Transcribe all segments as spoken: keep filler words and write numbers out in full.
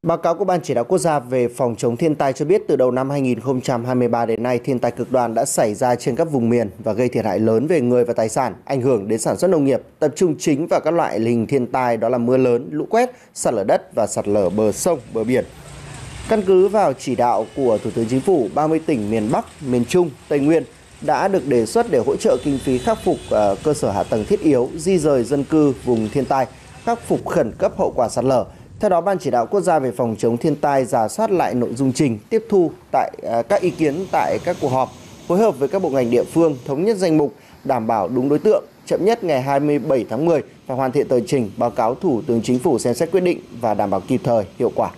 Báo cáo của Ban Chỉ đạo Quốc gia về phòng chống thiên tai cho biết từ đầu năm hai nghìn không trăm hai mươi ba đến nay, thiên tai cực đoan đã xảy ra trên các vùng miền và gây thiệt hại lớn về người và tài sản, ảnh hưởng đến sản xuất nông nghiệp, tập trung chính vào các loại hình thiên tai đó là mưa lớn, lũ quét, sạt lở đất và sạt lở bờ sông, bờ biển. Căn cứ vào chỉ đạo của Thủ tướng Chính phủ, ba mươi tỉnh miền Bắc, miền Trung, Tây Nguyên đã được đề xuất để hỗ trợ kinh phí khắc phục uh, cơ sở hạ tầng thiết yếu, di rời dân cư vùng thiên tai, khắc phục khẩn cấp hậu quả sạt lở. Theo đó, Ban Chỉ đạo Quốc gia về phòng chống thiên tai rà soát lại nội dung trình, tiếp thu tại uh, các ý kiến tại các cuộc họp, phối hợp với các bộ ngành địa phương, thống nhất danh mục, đảm bảo đúng đối tượng. Chậm nhất ngày hai mươi bảy tháng mười phải hoàn thiện tờ trình, báo cáo Thủ tướng Chính phủ xem xét quyết định và đảm bảo kịp thời, hiệu quả.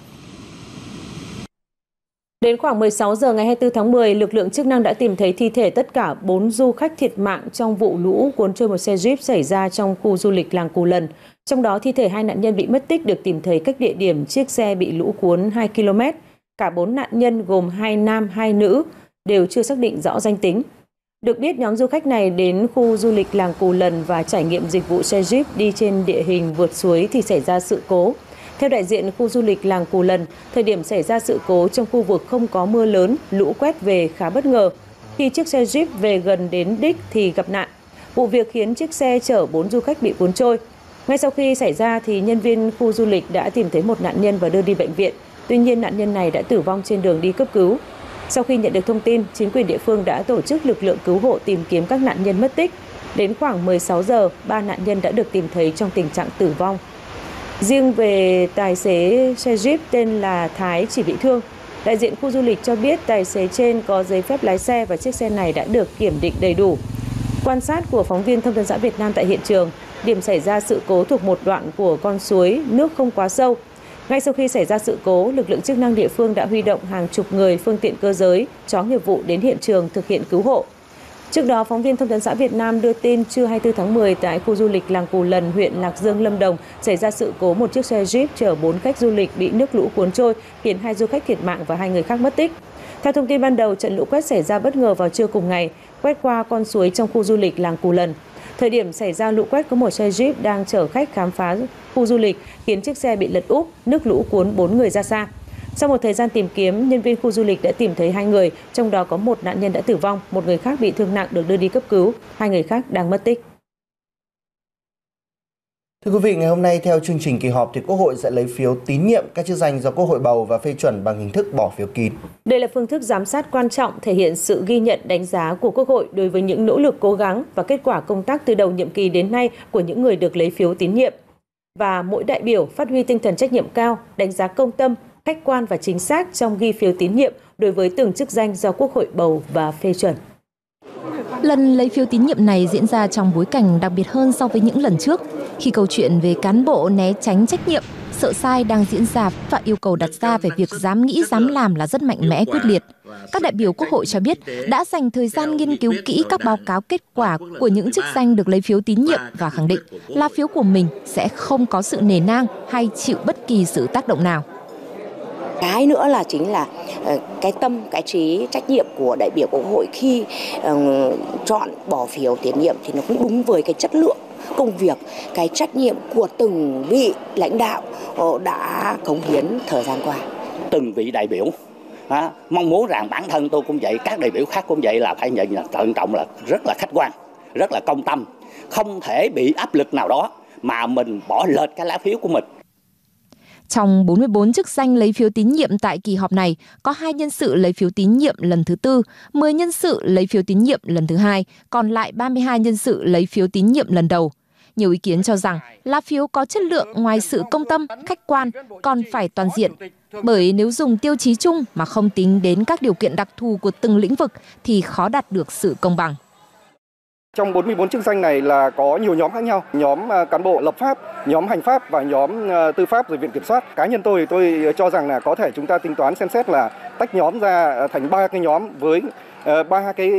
Đến khoảng mười sáu giờ ngày hai mươi tư tháng mười, lực lượng chức năng đã tìm thấy thi thể tất cả bốn du khách thiệt mạng trong vụ lũ cuốn trôi một xe Jeep xảy ra trong khu du lịch làng Cù Lần. Trong đó, thi thể hai nạn nhân bị mất tích được tìm thấy cách địa điểm chiếc xe bị lũ cuốn hai ki lô mét. Cả bốn nạn nhân gồm hai nam, hai nữ đều chưa xác định rõ danh tính. Được biết, nhóm du khách này đến khu du lịch làng Cù Lần và trải nghiệm dịch vụ xe Jeep đi trên địa hình vượt suối thì xảy ra sự cố. Theo đại diện khu du lịch làng Cù Lần, thời điểm xảy ra sự cố trong khu vực không có mưa lớn, lũ quét về khá bất ngờ. Khi chiếc xe Jeep về gần đến đích thì gặp nạn. Vụ việc khiến chiếc xe chở bốn du khách bị cuốn trôi. Ngay sau khi xảy ra thì nhân viên khu du lịch đã tìm thấy một nạn nhân và đưa đi bệnh viện. Tuy nhiên nạn nhân này đã tử vong trên đường đi cấp cứu. Sau khi nhận được thông tin, chính quyền địa phương đã tổ chức lực lượng cứu hộ tìm kiếm các nạn nhân mất tích. Đến khoảng mười sáu giờ, ba nạn nhân đã được tìm thấy trong tình trạng tử vong. Riêng về tài xế xe Jeep tên là Thái chỉ bị thương. Đại diện khu du lịch cho biết tài xế trên có giấy phép lái xe và chiếc xe này đã được kiểm định đầy đủ. Quan sát của phóng viên Thông tấn xã Việt Nam tại hiện trường, điểm xảy ra sự cố thuộc một đoạn của con suối, nước không quá sâu. Ngay sau khi xảy ra sự cố, lực lượng chức năng địa phương đã huy động hàng chục người, phương tiện cơ giới, chó nghiệp vụ đến hiện trường thực hiện cứu hộ. Trước đó, phóng viên Thông tấn xã Việt Nam đưa tin trưa hai mươi tư tháng mười tại khu du lịch làng Cù Lần, huyện Lạc Dương, Lâm Đồng xảy ra sự cố một chiếc xe Jeep chở bốn khách du lịch bị nước lũ cuốn trôi, khiến hai du khách thiệt mạng và hai người khác mất tích. Theo thông tin ban đầu, trận lũ quét xảy ra bất ngờ vào trưa cùng ngày, quét qua con suối trong khu du lịch làng Cù Lần. Thời điểm xảy ra lũ quét có một xe Jeep đang chở khách khám phá khu du lịch, khiến chiếc xe bị lật úp, nước lũ cuốn bốn người ra xa. Sau một thời gian tìm kiếm, nhân viên khu du lịch đã tìm thấy hai người, trong đó có một nạn nhân đã tử vong, một người khác bị thương nặng được đưa đi cấp cứu, hai người khác đang mất tích. Thưa quý vị, ngày hôm nay theo chương trình kỳ họp thì Quốc hội sẽ lấy phiếu tín nhiệm các chức danh do Quốc hội bầu và phê chuẩn bằng hình thức bỏ phiếu kín. Đây là phương thức giám sát quan trọng thể hiện sự ghi nhận đánh giá của Quốc hội đối với những nỗ lực cố gắng và kết quả công tác từ đầu nhiệm kỳ đến nay của những người được lấy phiếu tín nhiệm. Và mỗi đại biểu phát huy tinh thần trách nhiệm cao, đánh giá công tâm, khách quan và chính xác trong ghi phiếu tín nhiệm đối với từng chức danh do Quốc hội bầu và phê chuẩn. Lần lấy phiếu tín nhiệm này diễn ra trong bối cảnh đặc biệt hơn so với những lần trước, khi câu chuyện về cán bộ né tránh trách nhiệm, sợ sai đang diễn ra và yêu cầu đặt ra về việc dám nghĩ dám làm là rất mạnh mẽ quyết liệt. Các đại biểu Quốc hội cho biết đã dành thời gian nghiên cứu kỹ các báo cáo kết quả của những chức danh được lấy phiếu tín nhiệm và khẳng định là phiếu của mình sẽ không có sự nề nang hay chịu bất kỳ sự tác động nào. Cái nữa là chính là cái tâm, cái trí, trách nhiệm của đại biểu Quốc hội khi uh, chọn bỏ phiếu tín nhiệm thì nó cũng đúng với cái chất lượng công việc, cái trách nhiệm của từng vị lãnh đạo đã cống hiến thời gian qua. Từng vị đại biểu à, mong muốn rằng bản thân tôi cũng vậy, các đại biểu khác cũng vậy là phải nhận là trân trọng, là rất là khách quan, rất là công tâm, không thể bị áp lực nào đó mà mình bỏ lệch cái lá phiếu của mình. Trong bốn mươi bốn chức danh lấy phiếu tín nhiệm tại kỳ họp này, có hai nhân sự lấy phiếu tín nhiệm lần thứ tư, mười nhân sự lấy phiếu tín nhiệm lần thứ hai, còn lại ba mươi hai nhân sự lấy phiếu tín nhiệm lần đầu. Nhiều ý kiến cho rằng lá phiếu có chất lượng ngoài sự công tâm, khách quan, còn phải toàn diện. Bởi nếu dùng tiêu chí chung mà không tính đến các điều kiện đặc thù của từng lĩnh vực thì khó đạt được sự công bằng. Trong bốn mươi bốn chức danh này là có nhiều nhóm khác nhau, nhóm cán bộ lập pháp, nhóm hành pháp và nhóm tư pháp rồi viện kiểm soát. Cá nhân tôi thì tôi cho rằng là có thể chúng ta tính toán xem xét là tách nhóm ra thành ba cái nhóm với ba cái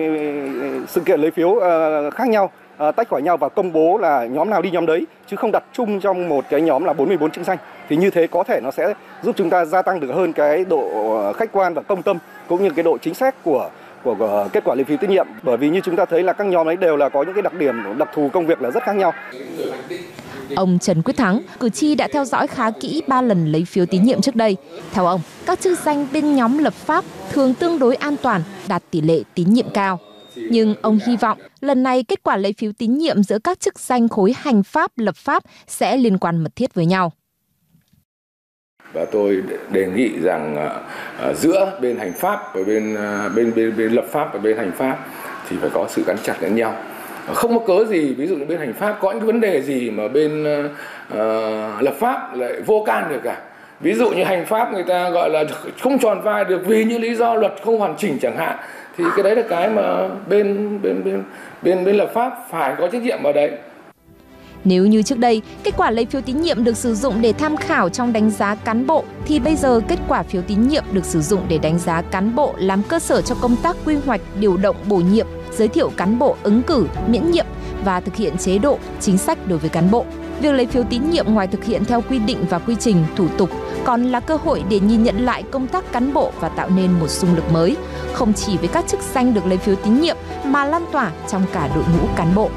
sự kiện lấy phiếu khác nhau, tách khỏi nhau và công bố là nhóm nào đi nhóm đấy, chứ không đặt chung trong một cái nhóm là bốn mươi bốn chức danh. Thì như thế có thể nó sẽ giúp chúng ta gia tăng được hơn cái độ khách quan và công tâm cũng như cái độ chính xác của của kết quả lấy phiếu tín nhiệm, bởi vì như chúng ta thấy là các nhóm ấy đều là có những cái đặc điểm đặc thù công việc là rất khác nhau. Ông Trần Quyết Thắng, cử tri đã theo dõi khá kỹ ba lần lấy phiếu tín nhiệm trước đây. Theo ông, các chức danh bên nhóm lập pháp thường tương đối an toàn, đạt tỷ lệ tín nhiệm cao. Nhưng ông hy vọng lần này kết quả lấy phiếu tín nhiệm giữa các chức danh khối hành pháp, lập pháp sẽ liên quan mật thiết với nhau. Và tôi đề nghị rằng uh, giữa bên hành pháp và bên, uh, bên bên bên lập pháp và bên hành pháp thì phải có sự gắn chặt lẫn nhau. Không có cớ gì, ví dụ như bên hành pháp có những cái vấn đề gì mà bên uh, lập pháp lại vô can được cả. Ví dụ như hành pháp người ta gọi là không tròn vai được vì những lý do luật không hoàn chỉnh chẳng hạn, thì cái đấy là cái mà bên bên bên bên bên lập pháp phải có trách nhiệm vào đấy. Nếu như trước đây, kết quả lấy phiếu tín nhiệm được sử dụng để tham khảo trong đánh giá cán bộ, thì bây giờ kết quả phiếu tín nhiệm được sử dụng để đánh giá cán bộ làm cơ sở cho công tác quy hoạch, điều động, bổ nhiệm, giới thiệu cán bộ ứng cử, miễn nhiệm và thực hiện chế độ, chính sách đối với cán bộ. Việc lấy phiếu tín nhiệm ngoài thực hiện theo quy định và quy trình, thủ tục, còn là cơ hội để nhìn nhận lại công tác cán bộ và tạo nên một xung lực mới, không chỉ với các chức danh được lấy phiếu tín nhiệm mà lan tỏa trong cả đội ngũ cán bộ.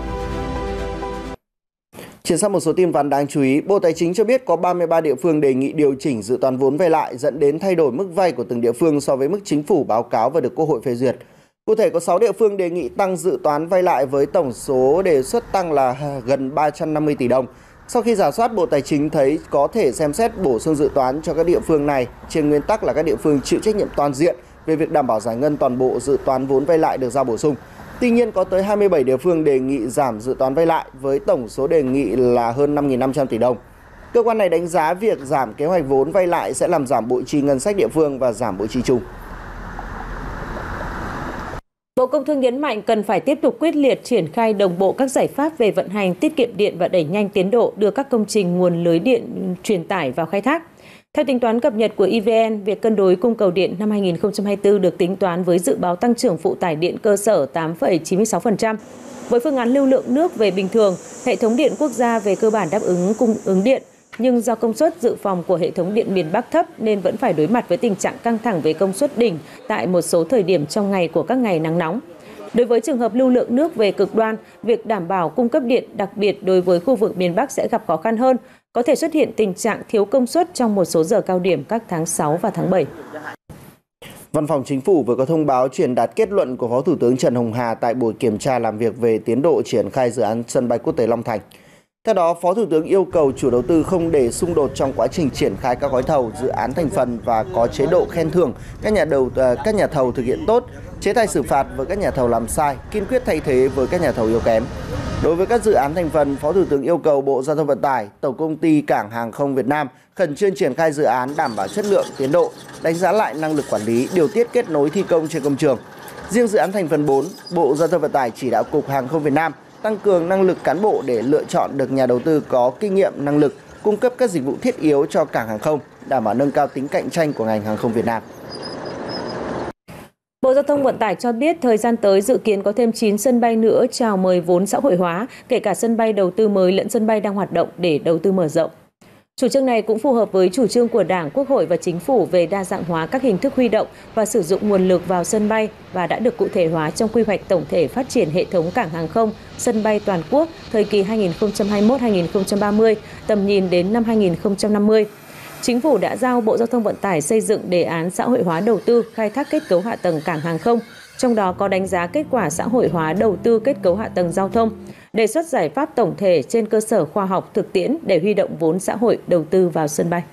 Chuyển sang một số tin vắn đáng chú ý, Bộ Tài chính cho biết có ba mươi ba địa phương đề nghị điều chỉnh dự toán vốn vay lại dẫn đến thay đổi mức vay của từng địa phương so với mức chính phủ báo cáo và được Quốc hội phê duyệt. Cụ thể có sáu địa phương đề nghị tăng dự toán vay lại với tổng số đề xuất tăng là gần ba trăm năm mươi tỷ đồng. Sau khi rà soát, Bộ Tài chính thấy có thể xem xét bổ sung dự toán cho các địa phương này trên nguyên tắc là các địa phương chịu trách nhiệm toàn diện về việc đảm bảo giải ngân toàn bộ dự toán vốn vay lại được giao bổ sung. Tuy nhiên, có tới hai mươi bảy địa phương đề nghị giảm dự toán vay lại với tổng số đề nghị là hơn năm nghìn năm trăm tỷ đồng. Cơ quan này đánh giá việc giảm kế hoạch vốn vay lại sẽ làm giảm bội chi ngân sách địa phương và giảm bội chi chung. Bộ Công Thương nhấn mạnh cần phải tiếp tục quyết liệt triển khai đồng bộ các giải pháp về vận hành, tiết kiệm điện và đẩy nhanh tiến độ đưa các công trình nguồn lưới điện truyền tải vào khai thác. Theo tính toán cập nhật của e vê en, việc cân đối cung cầu điện năm hai nghìn không trăm hai mươi tư được tính toán với dự báo tăng trưởng phụ tải điện cơ sở tám phẩy chín mươi sáu phần trăm. Với phương án lưu lượng nước về bình thường, hệ thống điện quốc gia về cơ bản đáp ứng cung ứng điện, nhưng do công suất dự phòng của hệ thống điện miền Bắc thấp nên vẫn phải đối mặt với tình trạng căng thẳng về công suất đỉnh tại một số thời điểm trong ngày của các ngày nắng nóng. Đối với trường hợp lưu lượng nước về cực đoan, việc đảm bảo cung cấp điện đặc biệt đối với khu vực miền Bắc sẽ gặp khó khăn hơn, có thể xuất hiện tình trạng thiếu công suất trong một số giờ cao điểm các tháng sáu và tháng bảy. Văn phòng Chính phủ vừa có thông báo truyền đạt kết luận của Phó Thủ tướng Trần Hồng Hà tại buổi kiểm tra làm việc về tiến độ triển khai dự án sân bay quốc tế Long Thành. Theo đó, Phó Thủ tướng yêu cầu chủ đầu tư không để xung đột trong quá trình triển khai các gói thầu, dự án thành phần và có chế độ khen thưởng các nhà đầu các nhà thầu thực hiện tốt, chế tài xử phạt với các nhà thầu làm sai, kiên quyết thay thế với các nhà thầu yếu kém. Đối với các dự án thành phần, Phó Thủ tướng yêu cầu Bộ Giao thông Vận tải, Tổng công ty Cảng hàng không Việt Nam khẩn trương triển khai dự án đảm bảo chất lượng, tiến độ, đánh giá lại năng lực quản lý, điều tiết kết nối thi công trên công trường. Riêng dự án thành phần bốn, Bộ Giao thông Vận tải chỉ đạo Cục Hàng không Việt Nam tăng cường năng lực cán bộ để lựa chọn được nhà đầu tư có kinh nghiệm, năng lực, cung cấp các dịch vụ thiết yếu cho cảng hàng không, đảm bảo nâng cao tính cạnh tranh của ngành hàng không Việt Nam. Bộ Giao thông Vận tải cho biết thời gian tới dự kiến có thêm chín sân bay nữa chào mời vốn xã hội hóa, kể cả sân bay đầu tư mới lẫn sân bay đang hoạt động để đầu tư mở rộng. Chủ trương này cũng phù hợp với chủ trương của Đảng, Quốc hội và Chính phủ về đa dạng hóa các hình thức huy động và sử dụng nguồn lực vào sân bay và đã được cụ thể hóa trong quy hoạch tổng thể phát triển hệ thống cảng hàng không, sân bay toàn quốc thời kỳ hai nghìn không trăm hai mươi mốt đến hai nghìn không trăm ba mươi, tầm nhìn đến năm hai nghìn không trăm năm mươi. Chính phủ đã giao Bộ Giao thông Vận tải xây dựng đề án xã hội hóa đầu tư khai thác kết cấu hạ tầng cảng hàng không, trong đó có đánh giá kết quả xã hội hóa đầu tư kết cấu hạ tầng giao thông, đề xuất giải pháp tổng thể trên cơ sở khoa học thực tiễn để huy động vốn xã hội đầu tư vào sân bay.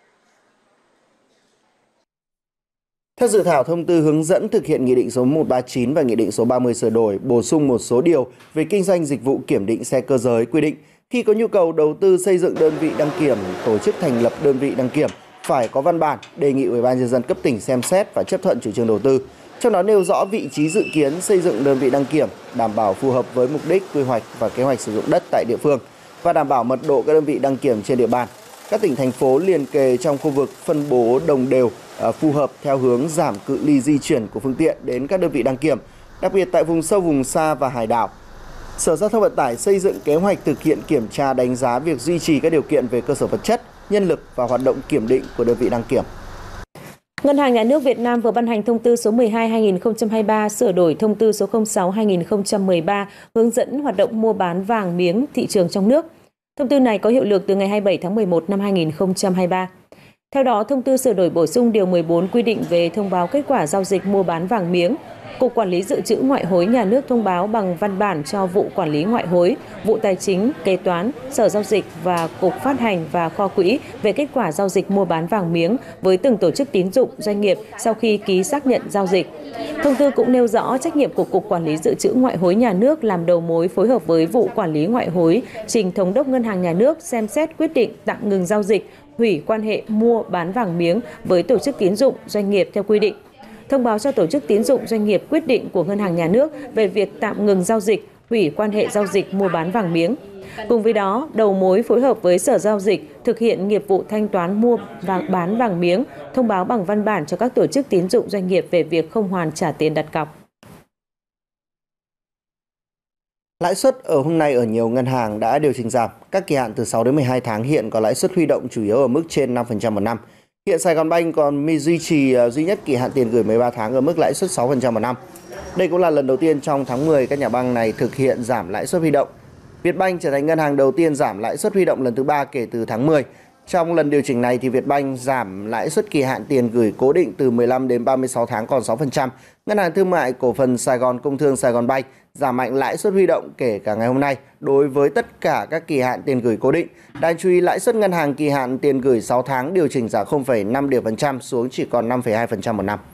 Theo dự thảo thông tư hướng dẫn thực hiện Nghị định số một trăm ba mươi chín và Nghị định số ba mươi sửa đổi, bổ sung một số điều về kinh doanh dịch vụ kiểm định xe cơ giới, quy định khi có nhu cầu đầu tư xây dựng đơn vị đăng kiểm, tổ chức thành lập đơn vị đăng kiểm phải có văn bản đề nghị Ủy ban nhân dân cấp tỉnh xem xét và chấp thuận chủ trương đầu tư. Trong đó nêu rõ vị trí dự kiến xây dựng đơn vị đăng kiểm, đảm bảo phù hợp với mục đích, quy hoạch và kế hoạch sử dụng đất tại địa phương và đảm bảo mật độ các đơn vị đăng kiểm trên địa bàn. Các tỉnh, thành phố liền kề trong khu vực phân bố đồng đều, phù hợp theo hướng giảm cự ly di chuyển của phương tiện đến các đơn vị đăng kiểm, đặc biệt tại vùng sâu, vùng xa và hải đảo. Sở Giao thông Vận tải xây dựng kế hoạch thực hiện kiểm tra đánh giá việc duy trì các điều kiện về cơ sở vật chất, nhân lực và hoạt động kiểm định của đơn vị đăng kiểm. Ngân hàng Nhà nước Việt Nam vừa ban hành thông tư số mười hai trên hai nghìn không trăm hai mươi ba sửa đổi thông tư số không sáu trên hai nghìn không trăm mười ba hướng dẫn hoạt động mua bán vàng miếng thị trường trong nước. Thông tư này có hiệu lực từ ngày hai mươi bảy tháng mười một năm hai nghìn không trăm hai mươi ba. Theo đó, thông tư sửa đổi bổ sung điều mười bốn quy định về thông báo kết quả giao dịch mua bán vàng miếng. Cục Quản lý Dự trữ Ngoại hối Nhà nước thông báo bằng văn bản cho vụ quản lý ngoại hối, vụ tài chính, kế toán, sở giao dịch và cục phát hành và kho quỹ về kết quả giao dịch mua bán vàng miếng với từng tổ chức tín dụng, doanh nghiệp sau khi ký xác nhận giao dịch. Thông tư cũng nêu rõ trách nhiệm của Cục Quản lý Dự trữ Ngoại hối Nhà nước làm đầu mối phối hợp với vụ quản lý ngoại hối, trình Thống đốc Ngân hàng Nhà nước xem xét quyết định tạm ngừng giao dịch, hủy quan hệ mua bán vàng miếng với tổ chức tín dụng, doanh nghiệp theo quy định. Thông báo cho tổ chức tín dụng, doanh nghiệp quyết định của Ngân hàng Nhà nước về việc tạm ngừng giao dịch, hủy quan hệ giao dịch mua bán vàng miếng. Cùng với đó, đầu mối phối hợp với Sở Giao dịch thực hiện nghiệp vụ thanh toán mua và bán vàng miếng, thông báo bằng văn bản cho các tổ chức tín dụng, doanh nghiệp về việc không hoàn trả tiền đặt cọc. Lãi suất ở hôm nay ở nhiều ngân hàng đã điều chỉnh giảm. Các kỳ hạn từ sáu đến mười hai tháng hiện có lãi suất huy động chủ yếu ở mức trên năm phần trăm một năm. Hiện Saigonbank còn duy trì duy nhất kỳ hạn tiền gửi mười ba tháng ở mức lãi suất sáu phần trăm một năm. Đây cũng là lần đầu tiên trong tháng mười các nhà băng này thực hiện giảm lãi suất huy động. Vietbank trở thành ngân hàng đầu tiên giảm lãi suất huy động lần thứ ba kể từ tháng mười. Trong lần điều chỉnh này thì Vietbank giảm lãi suất kỳ hạn tiền gửi cố định từ mười lăm đến ba mươi sáu tháng còn sáu phần trăm. Ngân hàng Thương mại Cổ phần Sài Gòn Công thương Saigonbank giảm mạnh lãi suất huy động kể cả ngày hôm nay đối với tất cả các kỳ hạn tiền gửi cố định. Đáng chú ý, lãi suất ngân hàng kỳ hạn tiền gửi sáu tháng điều chỉnh giảm không phẩy năm điểm phần trăm xuống chỉ còn năm phẩy hai phần trăm một năm.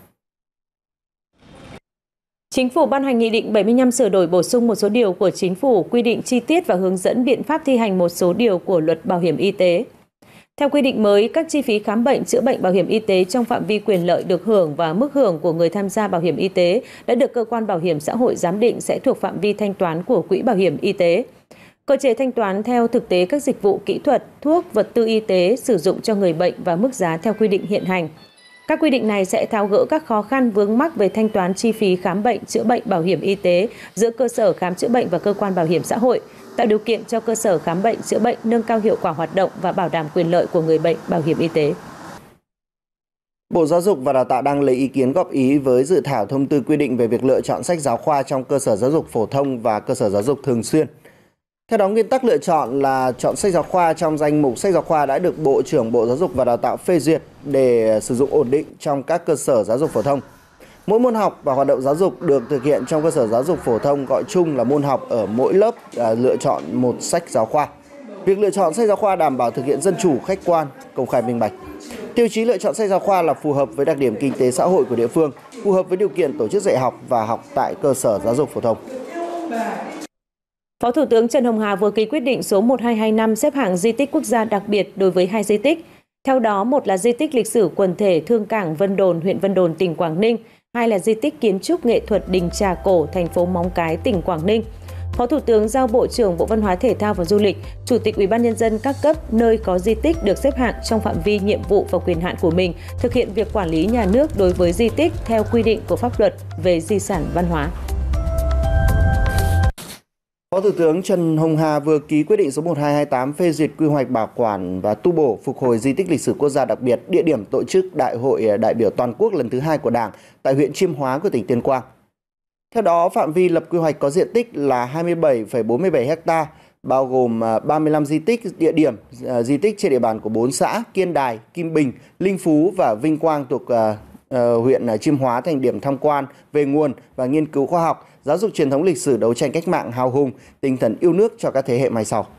Chính phủ ban hành Nghị định bảy mươi lăm sửa đổi bổ sung một số điều của Chính phủ quy định chi tiết và hướng dẫn biện pháp thi hành một số điều của Luật Bảo hiểm y tế. Theo quy định mới, các chi phí khám bệnh, chữa bệnh bảo hiểm y tế trong phạm vi quyền lợi được hưởng và mức hưởng của người tham gia bảo hiểm y tế đã được cơ quan bảo hiểm xã hội giám định sẽ thuộc phạm vi thanh toán của Quỹ Bảo hiểm y tế. Cơ chế thanh toán theo thực tế các dịch vụ kỹ thuật, thuốc, vật tư y tế sử dụng cho người bệnh và mức giá theo quy định hiện hành. Các quy định này sẽ tháo gỡ các khó khăn vướng mắc về thanh toán chi phí khám bệnh, chữa bệnh bảo hiểm y tế giữa cơ sở khám chữa bệnh và cơ quan bảo hiểm xã hội, tạo điều kiện cho cơ sở khám bệnh, chữa bệnh nâng cao hiệu quả hoạt động và bảo đảm quyền lợi của người bệnh bảo hiểm y tế. Bộ Giáo dục và Đào tạo đang lấy ý kiến góp ý với dự thảo thông tư quy định về việc lựa chọn sách giáo khoa trong cơ sở giáo dục phổ thông và cơ sở giáo dục thường xuyên. Theo đó, nguyên tắc lựa chọn là chọn sách giáo khoa trong danh mục sách giáo khoa đã được Bộ trưởng Bộ Giáo dục và Đào tạo phê duyệt để sử dụng ổn định trong các cơ sở giáo dục phổ thông. Mỗi môn học và hoạt động giáo dục được thực hiện trong cơ sở giáo dục phổ thông gọi chung là môn học ở mỗi lớp à, lựa chọn một sách giáo khoa. Việc lựa chọn sách giáo khoa đảm bảo thực hiện dân chủ, khách quan, công khai minh bạch. Tiêu chí lựa chọn sách giáo khoa là phù hợp với đặc điểm kinh tế xã hội của địa phương, phù hợp với điều kiện tổ chức dạy học và học tại cơ sở giáo dục phổ thông. Phó Thủ tướng Trần Hồng Hà vừa ký quyết định số một hai hai năm xếp hạng di tích quốc gia đặc biệt đối với hai di tích. Theo đó, một là di tích lịch sử quần thể Thương Cảng Vân Đồn, huyện Vân Đồn, tỉnh Quảng Ninh, hai là di tích kiến trúc nghệ thuật Đình Trà Cổ, thành phố Móng Cái, tỉnh Quảng Ninh. Phó Thủ tướng giao Bộ trưởng Bộ Văn hóa Thể thao và Du lịch, Chủ tịch Ủy ban nhân dân các cấp nơi có di tích được xếp hạng trong phạm vi nhiệm vụ và quyền hạn của mình thực hiện việc quản lý nhà nước đối với di tích theo quy định của pháp luật về di sản văn hóa. Phó Thủ tướng Trần Hồng Hà vừa ký quyết định số một hai hai tám phê duyệt quy hoạch bảo quản và tu bổ phục hồi di tích lịch sử quốc gia đặc biệt, địa điểm tổ chức Đại hội đại biểu toàn quốc lần thứ hai của Đảng tại huyện Chiêm Hóa của tỉnh Tuyên Quang. Theo đó, phạm vi lập quy hoạch có diện tích là hai mươi bảy phẩy bốn mươi bảy ha, bao gồm ba mươi lăm di tích, địa điểm di tích trên địa bàn của bốn xã Kiên Đài, Kim Bình, Linh Phú và Vinh Quang thuộc uh, huyện Chiêm Hóa thành điểm tham quan về nguồn và nghiên cứu khoa học, giáo dục truyền thống lịch sử đấu tranh cách mạng hào hùng, tinh thần yêu nước cho các thế hệ mai sau.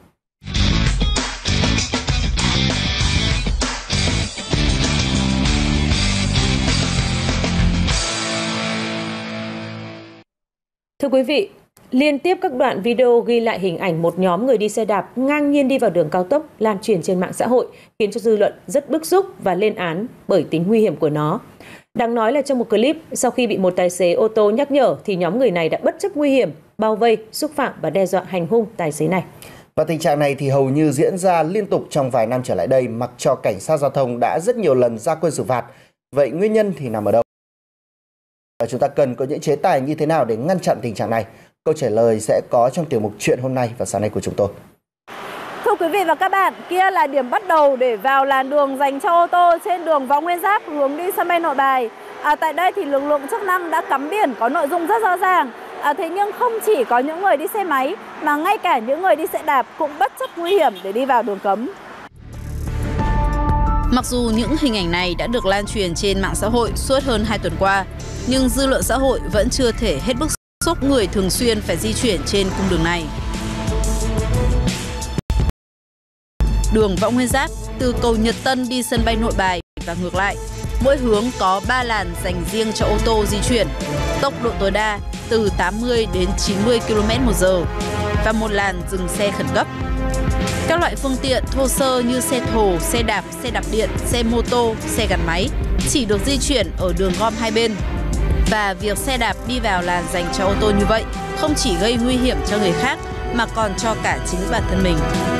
Thưa quý vị, liên tiếp các đoạn video ghi lại hình ảnh một nhóm người đi xe đạp ngang nhiên đi vào đường cao tốc lan truyền trên mạng xã hội, khiến cho dư luận rất bức xúc và lên án bởi tính nguy hiểm của nó. Đáng nói là trong một clip, sau khi bị một tài xế ô tô nhắc nhở thì nhóm người này đã bất chấp nguy hiểm, bao vây, xúc phạm và đe dọa hành hung tài xế này. Và tình trạng này thì hầu như diễn ra liên tục trong vài năm trở lại đây, mặc cho cảnh sát giao thông đã rất nhiều lần ra quân xử phạt. Vậy nguyên nhân thì nằm ở đâu? Và chúng ta cần có những chế tài như thế nào để ngăn chặn tình trạng này? Câu trả lời sẽ có trong tiểu mục Chuyện hôm nay và sáng nay của chúng tôi. Thưa quý vị và các bạn, kia là điểm bắt đầu để vào làn đường dành cho ô tô trên đường Võ Nguyên Giáp hướng đi sân bay Nội Bài. À, tại đây thì lực lượng chức năng đã cắm biển có nội dung rất rõ ràng. À, thế nhưng không chỉ có những người đi xe máy mà ngay cả những người đi xe đạp cũng bất chấp nguy hiểm để đi vào đường cấm. Mặc dù những hình ảnh này đã được lan truyền trên mạng xã hội suốt hơn hai tuần qua, nhưng dư luận xã hội vẫn chưa thể hết bức xúc người thường xuyên phải di chuyển trên cung đường này. Đường Võ Nguyên Giáp từ cầu Nhật Tân đi sân bay Nội Bài và ngược lại, mỗi hướng có ba làn dành riêng cho ô tô di chuyển, tốc độ tối đa từ tám mươi đến chín mươi ki lô mét một giờ và một làn dừng xe khẩn cấp. Các loại phương tiện thô sơ như xe thồ, xe đạp, xe đạp điện, xe mô tô, xe gắn máy chỉ được di chuyển ở đường gom hai bên. Và việc xe đạp đi vào làn dành cho ô tô như vậy không chỉ gây nguy hiểm cho người khác mà còn cho cả chính bản thân mình.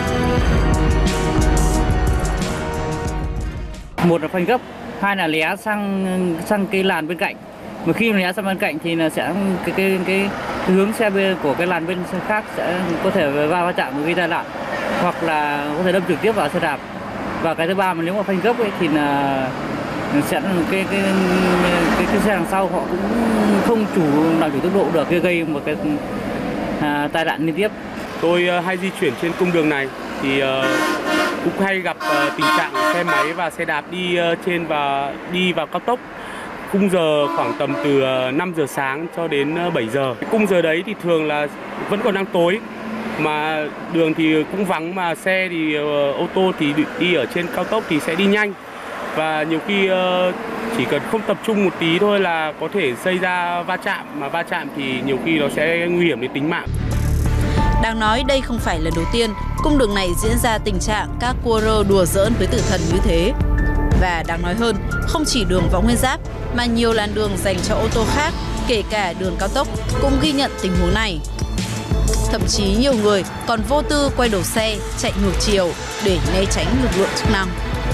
Một là phanh gấp, hai là lé sang sang cái làn bên cạnh. Mà khi lé sang bên cạnh thì là sẽ cái cái cái, cái hướng xe bên của cái làn bên khác sẽ có thể va va chạm và gây tai nạn, hoặc là có thể đâm trực tiếp vào xe đạp. Và cái thứ ba, mà nếu mà phanh gấp ấy, thì là sẽ cái cái cái, cái xe đằng sau họ cũng không chủ làm chủ tốc độ được, gây gây một cái à, tai nạn liên tiếp. Tôi uh, hay di chuyển trên cung đường này thì uh, cũng hay gặp uh, tình trạng xe máy và xe đạp đi uh, trên và đi vào cao tốc. Khung giờ khoảng tầm từ uh, năm giờ sáng cho đến uh, bảy giờ. Cung giờ đấy thì thường là vẫn còn đang tối, mà đường thì cũng vắng, mà xe thì uh, ô tô thì đi ở trên cao tốc thì sẽ đi nhanh. Và nhiều khi uh, chỉ cần không tập trung một tí thôi là có thể xảy ra va chạm, mà va chạm thì nhiều khi nó sẽ nguy hiểm đến tính mạng. Đáng nói đây không phải lần đầu tiên cung đường này diễn ra tình trạng các cua rơ đùa giỡn với tử thần như thế. Và đáng nói hơn, không chỉ đường Võ Nguyên Giáp mà nhiều làn đường dành cho ô tô khác, kể cả đường cao tốc cũng ghi nhận tình huống này. Thậm chí nhiều người còn vô tư quay đầu xe, chạy ngược chiều để né tránh lực lượng chức năng.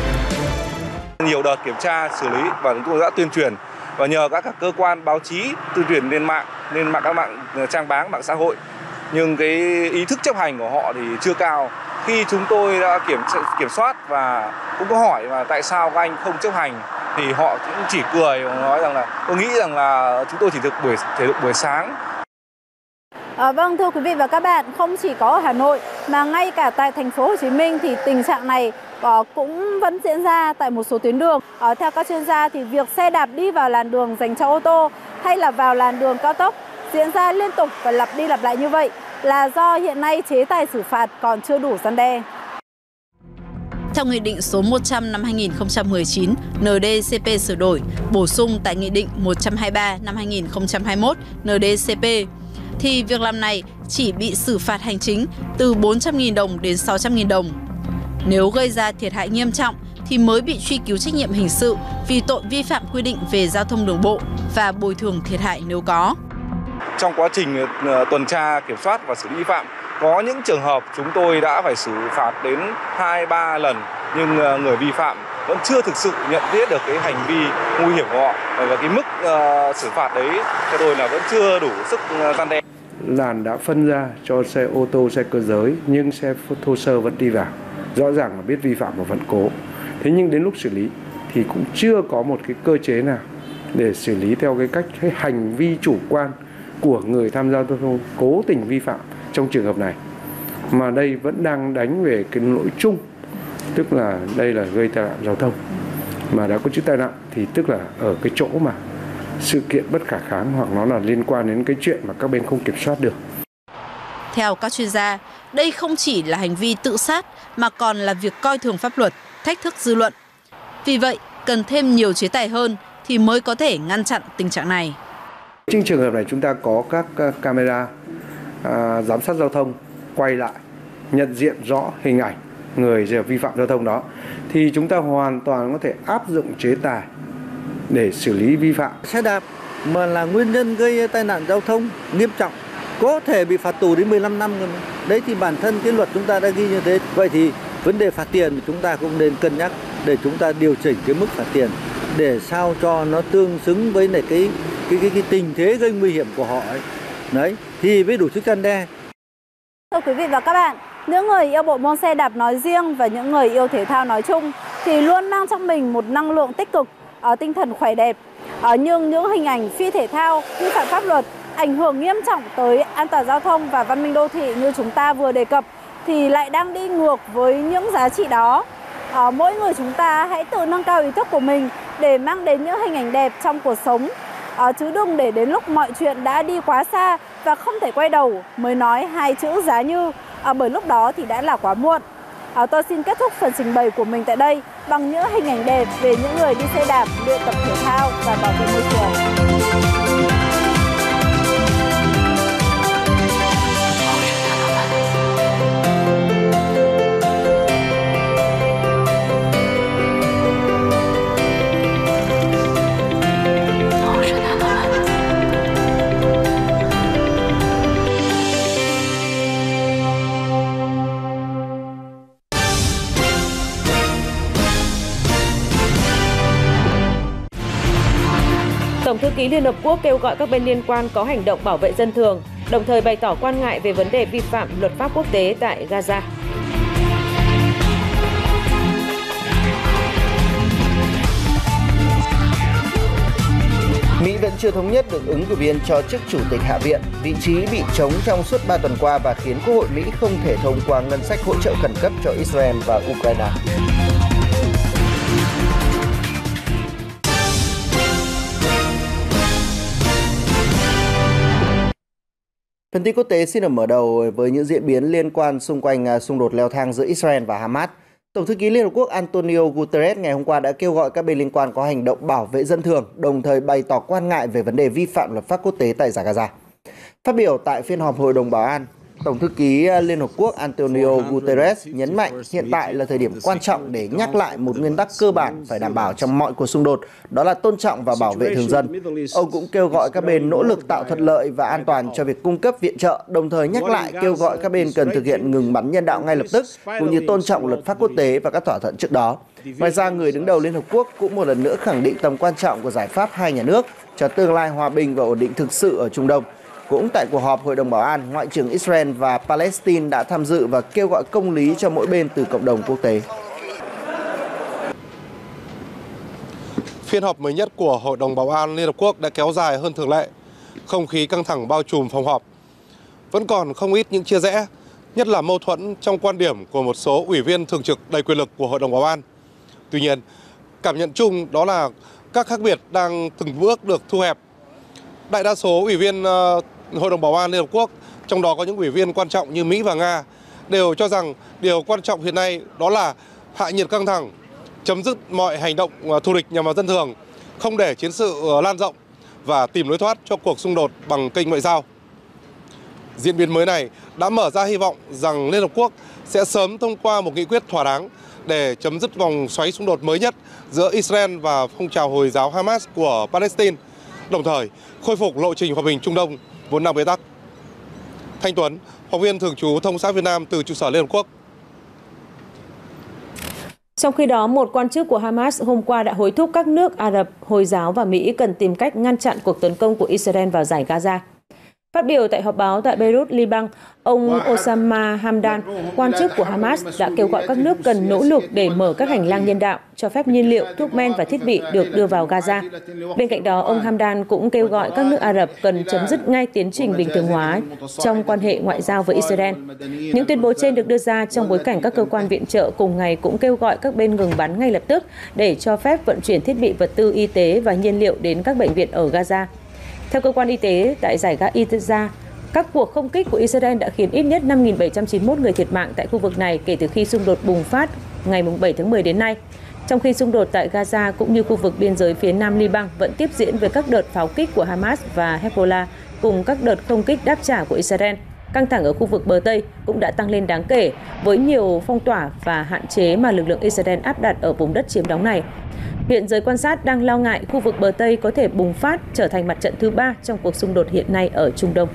Nhiều đợt kiểm tra xử lý và chúng tôi đã tuyên truyền, và nhờ các, các cơ quan báo chí tuyên truyền lên mạng, lên mạng các mạng trang bán, mạng xã hội. Nhưng cái ý thức chấp hành của họ thì chưa cao. Khi chúng tôi đã kiểm kiểm soát và cũng có hỏi mà tại sao các anh không chấp hành, thì họ cũng chỉ cười và nói rằng là tôi nghĩ rằng là chúng tôi chỉ được buổi thể dục buổi sáng. À, vâng, thưa quý vị và các bạn, không chỉ có ở Hà Nội mà ngay cả tại thành phố Hồ Chí Minh thì tình trạng này uh, cũng vẫn diễn ra tại một số tuyến đường. Uh, theo các chuyên gia thì việc xe đạp đi vào làn đường dành cho ô tô hay là vào làn đường cao tốc diễn ra liên tục và lặp đi lặp lại như vậy là do hiện nay chế tài xử phạt còn chưa đủ răn đe. Theo Nghị định số một trăm năm hai nghìn không trăm mười chín N D C P sửa đổi, bổ sung tại Nghị định một trăm hai mươi ba năm hai nghìn không trăm hai mươi mốt N D C P, thì việc làm này chỉ bị xử phạt hành chính từ bốn trăm nghìn đồng đến sáu trăm nghìn đồng. Nếu gây ra thiệt hại nghiêm trọng thì mới bị truy cứu trách nhiệm hình sự vì tội vi phạm quy định về giao thông đường bộ và bồi thường thiệt hại nếu có. Trong quá trình tuần tra, kiểm soát và xử lý vi phạm, có những trường hợp chúng tôi đã phải xử phạt đến hai ba lần, nhưng người vi phạm vẫn chưa thực sự nhận biết được cái hành vi nguy hiểm của họ, và cái mức uh, xử phạt đấy cho tôi là vẫn chưa đủ sức răn đe. Làn đã phân ra cho xe ô tô, xe cơ giới, nhưng xe thô sơ vẫn đi vào. Rõ ràng là biết vi phạm mà vẫn cố. Thế nhưng đến lúc xử lý thì cũng chưa có một cái cơ chế nào để xử lý theo cái cách cái hành vi chủ quan của người tham gia giao thông cố tình vi phạm trong trường hợp này. Mà đây vẫn đang đánh về cái lỗi chung, tức là đây là gây tai nạn giao thông. Mà đã có chữ tai nạn thì tức là ở cái chỗ mà sự kiện bất khả kháng, hoặc nó là liên quan đến cái chuyện mà các bên không kiểm soát được. Theo các chuyên gia, đây không chỉ là hành vi tự sát mà còn là việc coi thường pháp luật, thách thức dư luận. Vì vậy, cần thêm nhiều chế tài hơn thì mới có thể ngăn chặn tình trạng này. Trong trường hợp này chúng ta có các camera à, giám sát giao thông quay lại, nhận diện rõ hình ảnh người vi phạm giao thông đó, thì chúng ta hoàn toàn có thể áp dụng chế tài để xử lý vi phạm. Xe đạp mà là nguyên nhân gây tai nạn giao thông nghiêm trọng có thể bị phạt tù đến mười lăm năm rồi. Đấy thì bản thân cái luật chúng ta đã ghi như thế. Vậy thì vấn đề phạt tiền chúng ta cũng nên cân nhắc để chúng ta điều chỉnh cái mức phạt tiền để sao cho nó tương xứng với lại cái cái cái, cái tình thế gây nguy hiểm của họ ấy. Đấy thì mới đủ sức răn đe. Thưa quý vị và các bạn, những người yêu bộ môn xe đạp nói riêng và những người yêu thể thao nói chung thì luôn mang trong mình một năng lượng tích cực, ở tinh thần khỏe đẹp. À, nhưng những hình ảnh phi thể thao vi phạm pháp luật ảnh hưởng nghiêm trọng tới an toàn giao thông và văn minh đô thị như chúng ta vừa đề cập thì lại đang đi ngược với những giá trị đó. À, mỗi người chúng ta hãy tự nâng cao ý thức của mình để mang đến những hình ảnh đẹp trong cuộc sống, à, chứ đừng để đến lúc mọi chuyện đã đi quá xa và không thể quay đầu mới nói hai chữ giá như, à, bởi lúc đó thì đã là quá muộn. À, tôi xin kết thúc phần trình bày của mình tại đây bằng những hình ảnh đẹp về những người đi xe đạp, luyện tập thể thao và bảo vệ môi trường. Tổng thư ký Liên Hợp Quốc kêu gọi các bên liên quan có hành động bảo vệ dân thường, đồng thời bày tỏ quan ngại về vấn đề vi phạm luật pháp quốc tế tại Gaza. Mỹ vẫn chưa thống nhất được ứng cử viên cho chức Chủ tịch Hạ viện. Vị trí bị trống trong suốt ba tuần qua và khiến Quốc hội Mỹ không thể thông qua ngân sách hỗ trợ khẩn cấp cho Israel và Ukraine. Phần tin quốc tế xin được mở đầu với những diễn biến liên quan xung quanh xung đột leo thang giữa Israel và Hamas. Tổng thư ký Liên Hợp Quốc Antonio Guterres ngày hôm qua đã kêu gọi các bên liên quan có hành động bảo vệ dân thường, đồng thời bày tỏ quan ngại về vấn đề vi phạm luật pháp quốc tế tại Dải Gaza. Phát biểu tại phiên họp Hội đồng Bảo an, Tổng thư ký Liên Hợp Quốc Antonio Guterres nhấn mạnh hiện tại là thời điểm quan trọng để nhắc lại một nguyên tắc cơ bản phải đảm bảo trong mọi cuộc xung đột, đó là tôn trọng và bảo vệ thường dân. Ông cũng kêu gọi các bên nỗ lực tạo thuận lợi và an toàn cho việc cung cấp viện trợ, đồng thời nhắc lại kêu gọi các bên cần thực hiện ngừng bắn nhân đạo ngay lập tức, cũng như tôn trọng luật pháp quốc tế và các thỏa thuận trước đó. Ngoài ra, người đứng đầu Liên Hợp Quốc cũng một lần nữa khẳng định tầm quan trọng của giải pháp hai nhà nước cho tương lai hòa bình và ổn định thực sự ở Trung Đông. Cũng tại cuộc họp Hội đồng Bảo an, Ngoại trưởng Israel và Palestine đã tham dự và kêu gọi công lý cho mỗi bên từ cộng đồng quốc tế. Phiên họp mới nhất của Hội đồng Bảo an Liên Hợp Quốc đã kéo dài hơn thường lệ. Không khí căng thẳng bao trùm phòng họp. Vẫn còn không ít những chia rẽ, nhất là mâu thuẫn trong quan điểm của một số ủy viên thường trực đầy quyền lực của Hội đồng Bảo an. Tuy nhiên, cảm nhận chung đó là các khác biệt đang từng bước được thu hẹp. Đại đa số ủy viên uh, Hội đồng Bảo an Liên Hợp Quốc, trong đó có những ủy viên quan trọng như Mỹ và Nga, đều cho rằng điều quan trọng hiện nay đó là hạ nhiệt căng thẳng, chấm dứt mọi hành động uh, thù địch nhằm vào dân thường, không để chiến sự uh, lan rộng và tìm lối thoát cho cuộc xung đột bằng kênh ngoại giao. Diễn biến mới này đã mở ra hy vọng rằng Liên Hợp Quốc sẽ sớm thông qua một nghị quyết thỏa đáng để chấm dứt vòng xoáy xung đột mới nhất giữa Israel và phong trào Hồi giáo Hamas của Palestine, đồng thời khôi phục lộ trình hòa bình Trung Đông vốn đang bế tắc. Thanh Tuấn, phóng viên thường trú Thông sát Việt Nam từ trụ sở Liên Hợp Quốc. Trong khi đó, một quan chức của Hamas hôm qua đã hối thúc các nước Ả Rập, Hồi giáo và Mỹ cần tìm cách ngăn chặn cuộc tấn công của Israel vào Dải Gaza. Phát biểu tại họp báo tại Beirut, Liban, ông Osama Hamdan, quan chức của Hamas, đã kêu gọi các nước cần nỗ lực để mở các hành lang nhân đạo, cho phép nhiên liệu, thuốc men và thiết bị được đưa vào Gaza. Bên cạnh đó, ông Hamdan cũng kêu gọi các nước Ả Rập cần chấm dứt ngay tiến trình bình thường hóa trong quan hệ ngoại giao với Israel. Những tuyên bố trên được đưa ra trong bối cảnh các cơ quan viện trợ cùng ngày cũng kêu gọi các bên ngừng bắn ngay lập tức để cho phép vận chuyển thiết bị vật tư y tế và nhiên liệu đến các bệnh viện ở Gaza. Theo cơ quan y tế tại Dải Gaza, các cuộc không kích của Israel đã khiến ít nhất năm nghìn bảy trăm chín mươi mốt người thiệt mạng tại khu vực này kể từ khi xung đột bùng phát ngày bảy tháng mười đến nay. Trong khi xung đột tại Gaza cũng như khu vực biên giới phía nam Liban vẫn tiếp diễn với các đợt pháo kích của Hamas và Hezbollah cùng các đợt không kích đáp trả của Israel, căng thẳng ở khu vực bờ Tây cũng đã tăng lên đáng kể với nhiều phong tỏa và hạn chế mà lực lượng Israel áp đặt ở vùng đất chiếm đóng này. Hiện giới quan sát đang lo ngại khu vực bờ Tây có thể bùng phát trở thành mặt trận thứ ba trong cuộc xung đột hiện nay ở Trung Đông.